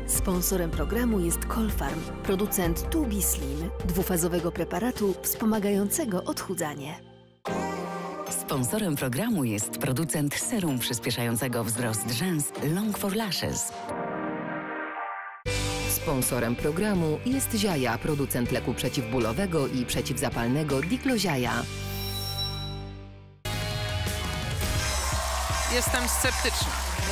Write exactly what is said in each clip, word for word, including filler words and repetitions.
Sponsorem programu jest Colfarm, producent Tubi Slim, dwufazowego preparatu wspomagającego odchudzanie. Sponsorem programu jest producent serum przyspieszającego wzrost rzęs Long for Lashes. Sponsorem programu jest Ziaja, producent leku przeciwbólowego i przeciwzapalnego Diclozia. Jestem sceptyczna.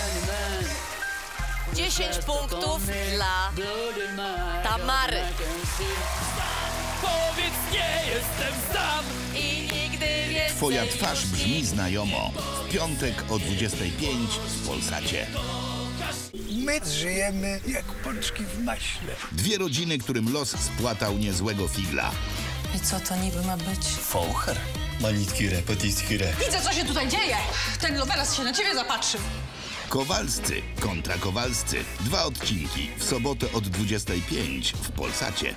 dziesięć punktów dla Tamary. Powiedz, nie jestem sam. I nigdy więcej. Twoja twarz brzmi znajomo. W piątek o dwudziestej piątej w Polsacie. My żyjemy jak pączki w maśle. Dwie rodziny, którym los spłatał niezłego figla. I co to niby ma być? Faucher. Malitkire, petitskire. Widzę, co się tutaj dzieje. Ten Lovelas się na ciebie zapatrzył. Kowalscy kontra Kowalscy. Dwa odcinki w sobotę od dwudziestej piątej w Polsacie.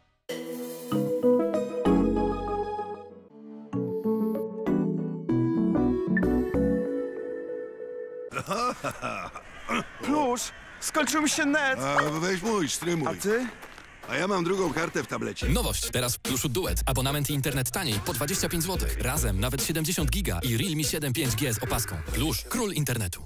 Plusz, skończył mi się net. A weź mój, strymuj. A ty? A ja mam drugą kartę w tablecie. Nowość, teraz w Pluszu Duet. Abonament i internet taniej po dwadzieścia pięć złotych. Razem nawet siedemdziesiąt giga i Realme siedem pięć G z opaską. Plusz, król internetu.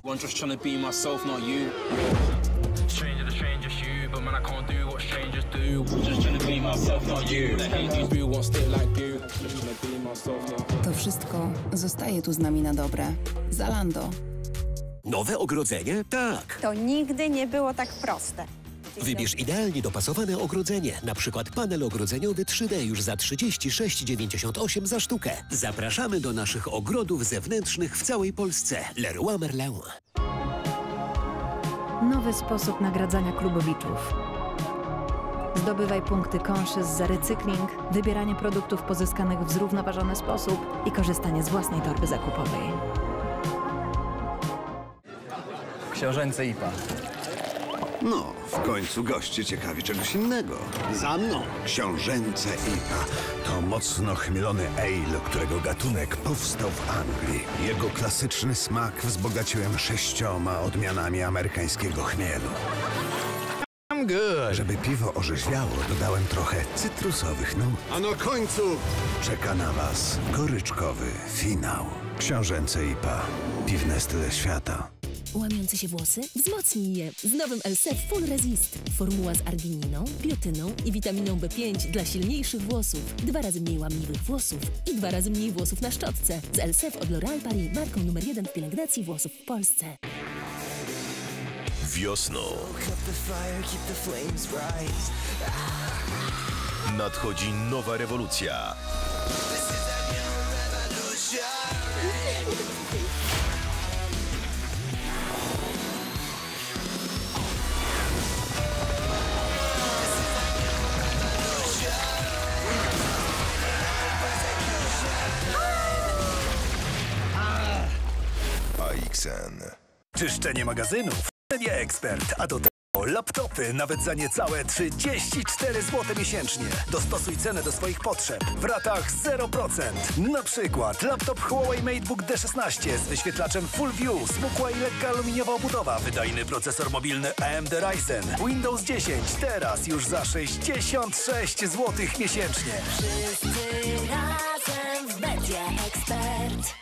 To wszystko zostaje tu z nami na dobre. Zalando. Nowe ogrodzenie? Tak. To nigdy nie było tak proste. Wybierz idealnie dopasowane ogrodzenie, na przykład panel ogrodzeniowy trzy D już za trzydzieści sześć dziewięćdziesiąt osiem za sztukę. Zapraszamy do naszych ogrodów zewnętrznych w całej Polsce. Leroy Merlin. Nowy sposób nagradzania klubowiczów. Zdobywaj punkty konszy za recykling, wybieranie produktów pozyskanych w zrównoważony sposób i korzystanie z własnej torby zakupowej. Książęce I P A. No, w końcu goście ciekawi czegoś innego. Za mną książęce I P A. To mocno chmielony ale, którego gatunek powstał w Anglii. Jego klasyczny smak wzbogaciłem sześcioma odmianami amerykańskiego chmielu. I'm good. Żeby piwo orzeźwiało, dodałem trochę cytrusowych nut. A na końcu czeka na was goryczkowy finał. Książęce I P A. Piwne style świata. Łamiące się włosy? Wzmocnij je z nowym L S E F Full Resist. Formuła z argininą, biotyną i witaminą B pięć dla silniejszych włosów. Dwa razy mniej łamliwych włosów i dwa razy mniej włosów na szczotce. Z L S E F od L'Oréal Paris, marką numer jeden w pielęgnacji włosów w Polsce. Wiosną nadchodzi nowa rewolucja. A X N. Czyszczenie magazynów? Nie ekspert, a do tego laptopy nawet za niecałe trzydzieści cztery złote miesięcznie. Dostosuj cenę do swoich potrzeb w ratach zero procent. Na przykład laptop Huawei MateBook D szesnaście z wyświetlaczem Full View, smukła i lekka aluminiowa obudowa, wydajny procesor mobilny A M D Ryzen, Windows dziesięć, teraz już za sześćdziesiąt sześć złotych miesięcznie. Wszyscy razem w Media Expert.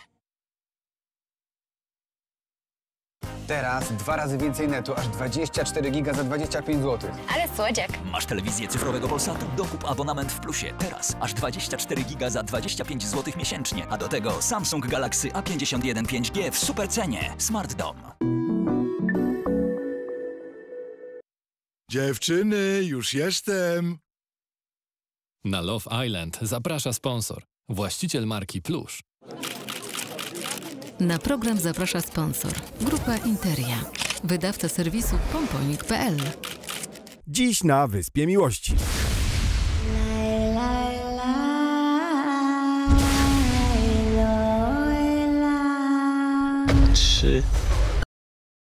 Teraz dwa razy więcej netu, aż dwadzieścia cztery giga za dwadzieścia pięć złotych. Ale słodziak. Masz telewizję cyfrowego Polsatu? Dokup abonament w Plusie. Teraz aż dwadzieścia cztery giga za dwadzieścia pięć złotych miesięcznie. A do tego Samsung Galaxy A pięćdziesiąt jeden pięć G w supercenie. Smart Dom. Dziewczyny, już jestem. Na Love Island zaprasza sponsor. Właściciel marki Plusz. Na program zaprasza sponsor. Grupa Interia. Wydawca serwisu pomponik kropka p l. Dziś na Wyspie Miłości. Trzy,